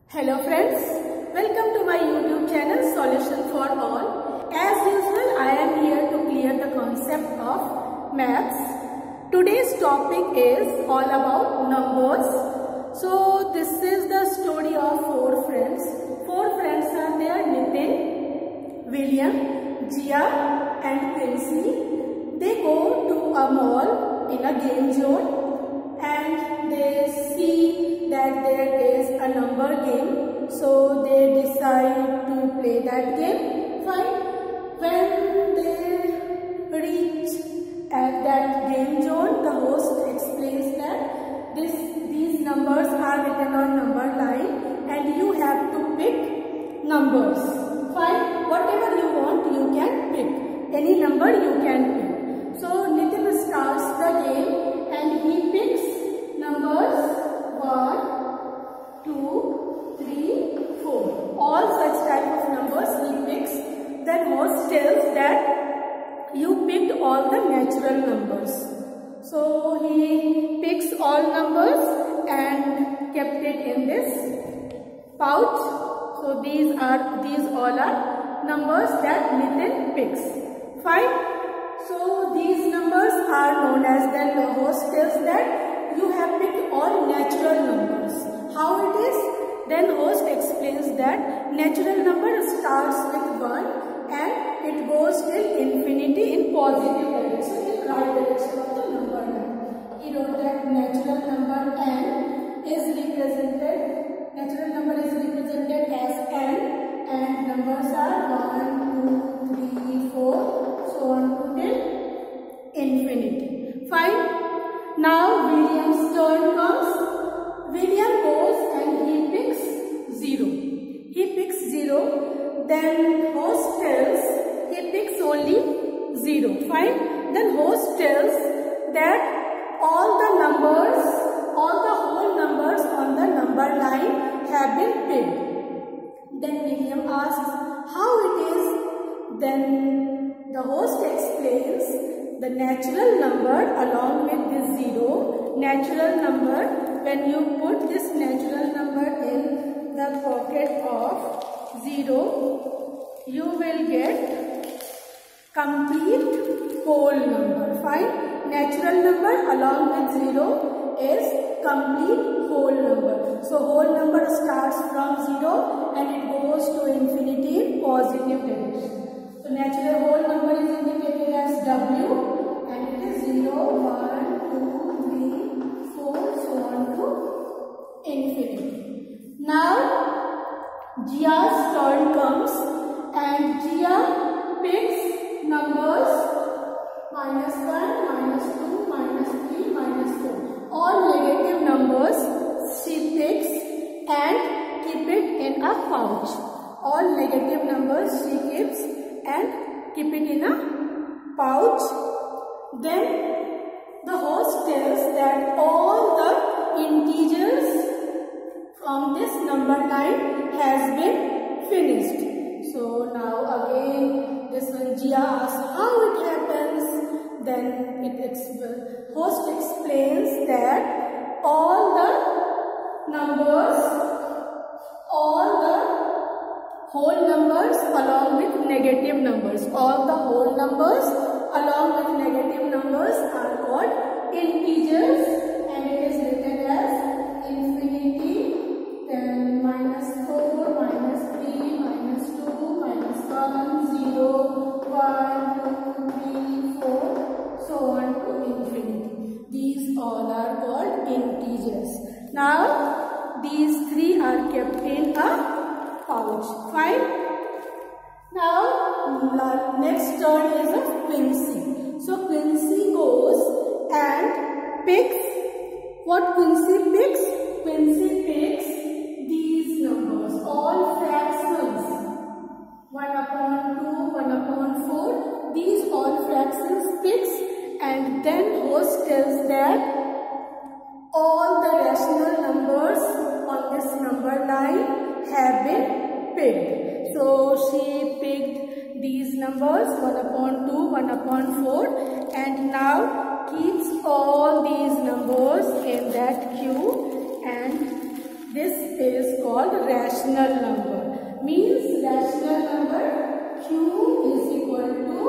Hello friends, welcome to my YouTube channel Solution for All. As usual, I am here to clear the concept of maths. Today's topic is all about numbers. So this is the story of four friends. Four friends are there: Nitin, William, Jia and Quincy. They go to a mall in a game zone and they see that there is a number game, so they decide to play that game. Fine. When they reach at that game zone, the host explains that these numbers are written on number line and you have to pick numbers. Fine. Whatever you want, you can pick. Any number you can pick. So Nitin starts the game and he picks numbers 1, 2, 3, 4. All such type of numbers he picks. Then host tells that you picked all the natural numbers. So he picks all numbers and kept it in this pouch. So these all are numbers that Nitin picks. Fine. So these numbers are known as, then the host tells that you have picked all natural numbers. How it is? Then host explains that natural number starts with 1 and it goes till infinity in positive direction, in right direction of the number line. He wrote that natural number n is represented as n and numbers are 1, 2, 3, 4, so on to till infinity. Fine. Now William's turn comes. William goes and he picks 0. He picks 0. Then host tells he picks only 0. Fine. Then host tells that all the whole numbers on the number line have been picked. Then William asks how it is. Then the host explains the natural number along with this 0. Natural number, when you put this natural number in the pocket of 0, you will get complete whole number. Fine. Natural number along with 0 is complete whole number. So whole number starts from 0 and it goes to infinity in positive direction. So natural whole number is indicated as W and it is 0, 1, 2, 3, 4, so on to infinity. Now Jia's turn comes and Jia picks numbers -1, -2, -3, -4. All negative numbers she picks and keep it in a pouch. All negative numbers she keeps and keep it in a pouch. Then the host tells that all the integers from this number line has been finished. So now again this one Jia asks how it happens. Then host explains that all the whole numbers along with negative numbers. All the whole numbers along with negative numbers are called integers and it is written as infinity, then -4, -3, -2, -1, 0, 1, 2, 3, 4, so on to infinity. These all are called integers. Now these three are kept in a pouch. Fine. Now next turn is of Quincy. So Quincy goes and picks. What Quincy picks? Quincy picks these numbers, all fractions. 1/2, 1/4. These all fractions picks and then host tells that all the rational numbers on this number line have been picked. So she picked these numbers 1/2, 1/4 and now keeps all these numbers in that queue and This is called rational number. Means rational number q is equal to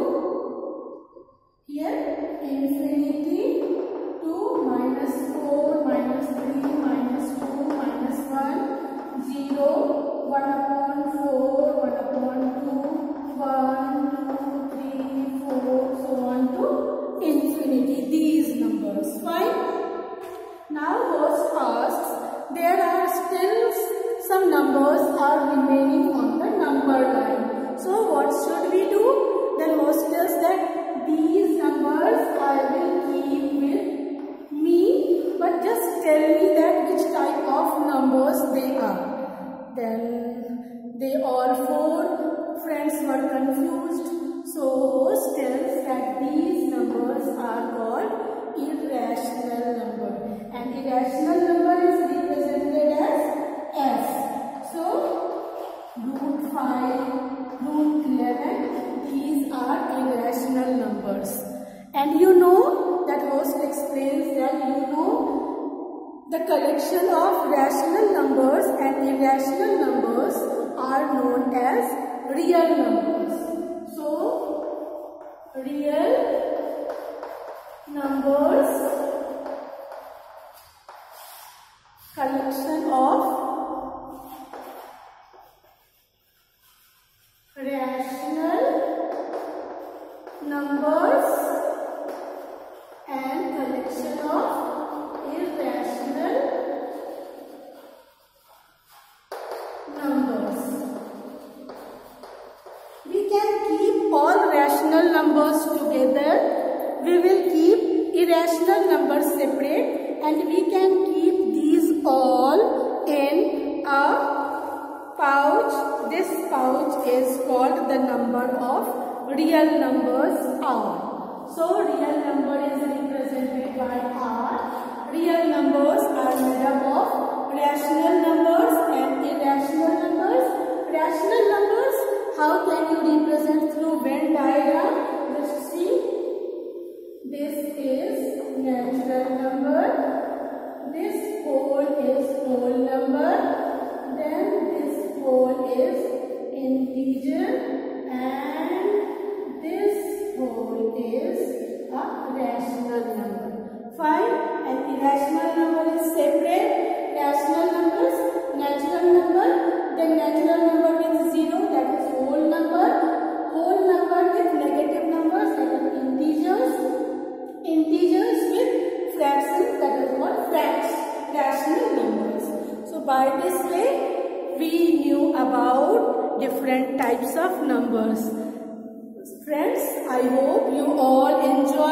here infinity to -4, -3, -2, -1, 0, 1/4, 1/2, 1, 2, 3, 4, so on to infinity. These numbers. Fine. Now host asks, there are still some numbers are remaining on the number line. So what should we do? Then host tells that these numbers I will keep with me, but just tell me that which type of numbers they are. Then they all four friends were confused. So host tells that these numbers are called irrational number, and irrational number is represented as f. So √5, √11, these are irrational numbers. And you know that host explains that the collection of rational numbers and irrational numbers are known as real numbers. So real numbers, collection of rational numbers and collection of irrational numbers. We can keep all rational numbers together. We will keep irrational numbers separate, and we can keep these all in a pouch. This pouch is called the number of real numbers R. So real number is represented by R. Real numbers are made up of rational numbers and irrational numbers. Rational numbers, how can you represent through Venn diagram? Just see. This is natural number. This whole is whole number. Then this whole is integer, and this whole is a rational number. Fine. And irrational number is separate. Rational numbers, natural number, then natural number with 0, that is whole number. Whole number with negative numbers, that is integers. Integers with fractions, that is what? Rational numbers. So by this way, we knew about different types of numbers. Friends, I hope you all enjoy